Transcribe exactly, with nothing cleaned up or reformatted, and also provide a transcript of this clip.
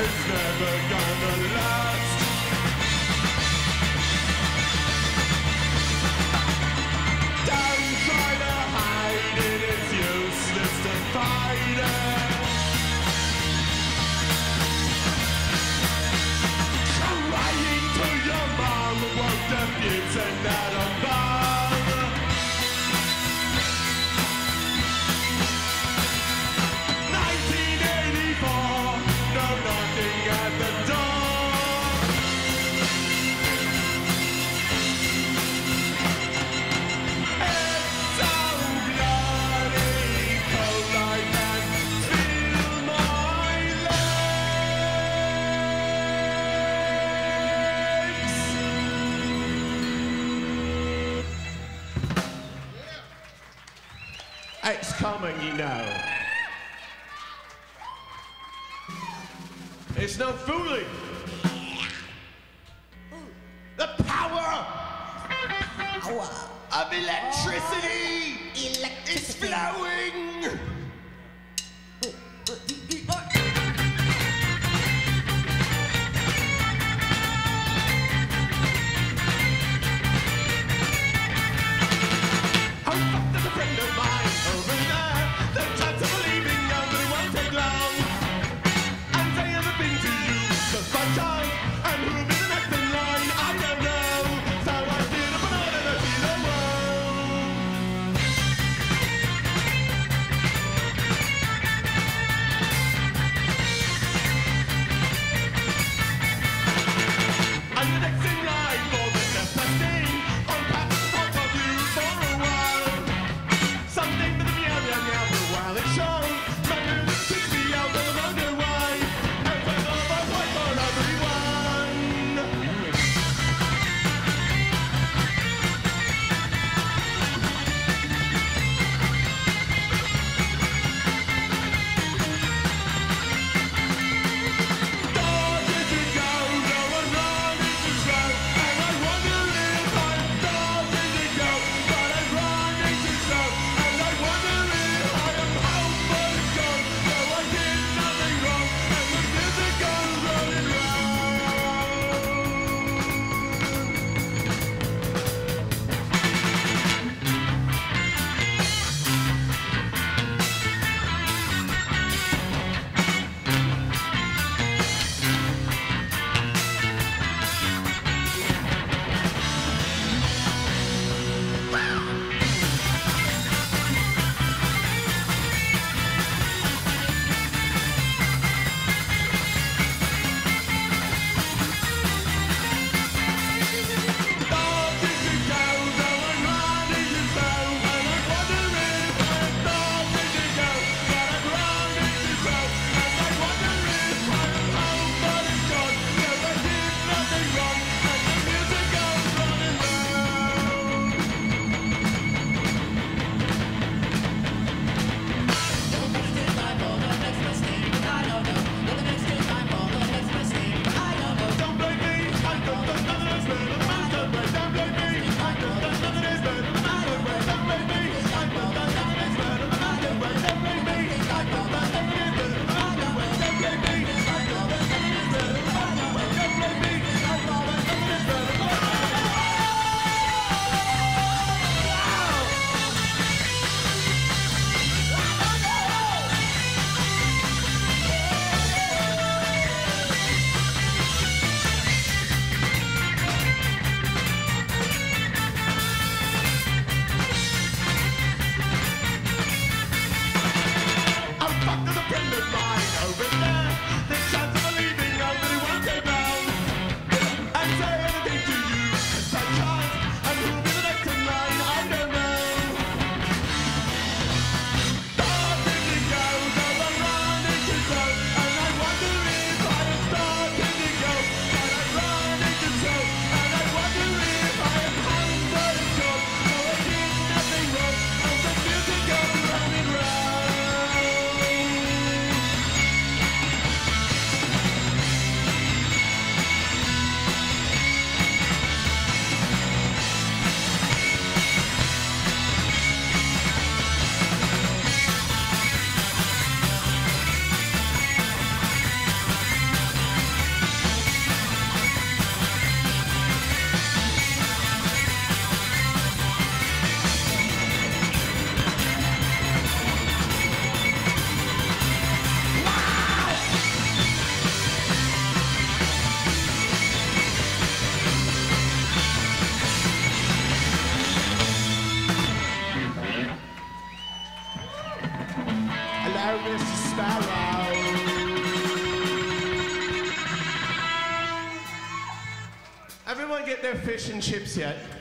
it's never gonna last. Don't try to hide it, it's useless to fight it. Crying to your mom won't defuse an atom bomb. nineteen eighty-four, no knocking at the door. It's so bloody cold, I can feel my legs. It's coming, you know. It's no fooling. The power, Power. of electricity, Electricity. is flowing. Oh, fuck, there's a friend of mine over there. The chance of believing young, but it won't take long. And they haven't been to you, just by chance. And who'll be the next in line, I don't know. So I feel up and on and I feel alone. everyone get their fish and chips yet?